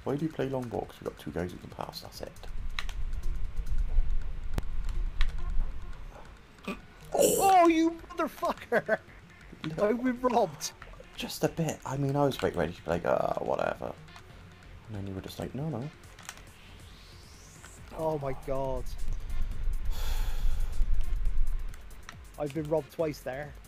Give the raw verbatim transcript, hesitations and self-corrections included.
Why do you play long ball? Because we've got two guys who can pass, that's it. Oh, you motherfucker! I've been robbed. Just a bit. I mean, I was quite ready to be like, ah, uh, whatever. And then you were just like, no, no. Oh my god. I've been robbed twice there.